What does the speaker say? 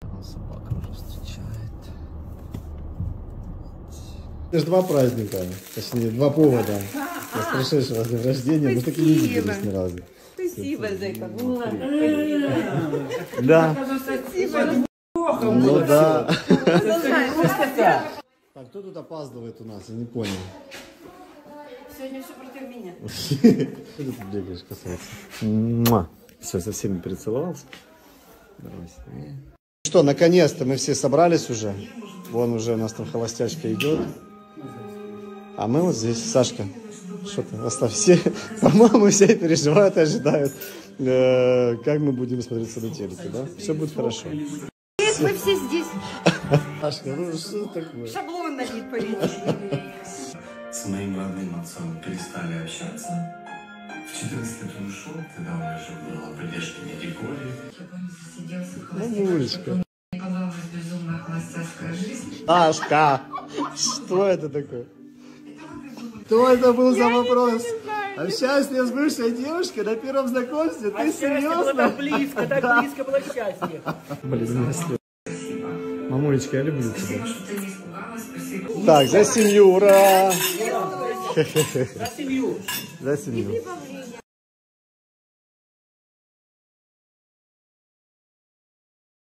Собака уже встречает. Это же 2 праздника, точнее 2 повода. С прошедшего дня рождения, мы так и не виделись ни разу. Спасибо, зайка. Да. Спасибо. Ну да. Так, кто тут опаздывает у нас? Я не понял. Сегодня все против меня. Что ты тут бегаешь, касается? Все, со всеми перецеловался. Что, наконец-то мы все собрались уже. Вон уже у нас там холостячка идет. А мы вот здесь. Сашка, что ты, оставь. Все, по-моему, все переживают и ожидают, как мы будем смотреться на телеке, да? Все будет хорошо. Нет, мы все здесь. Сашка, ну что такое? Шаблон на вид повесили. С моим родным отцом перестали общаться. В 14 лет он ушел, тогда он уже был поддержки дяди Коли. Я помню, засиделся в Мамулечка. Мне понравилась безумная холостяцкая жизнь. Сашка, что это такое? Что это был за вопрос? Общаюсь с бывшей девушкой на первом знакомстве? Ты серьезно? Так близко было счастье. Блин, если... Мамулечка, я люблю тебя. Спасибо, что ты не испугалась. Спасибо. Так, за семью, ура! За семью. За семью.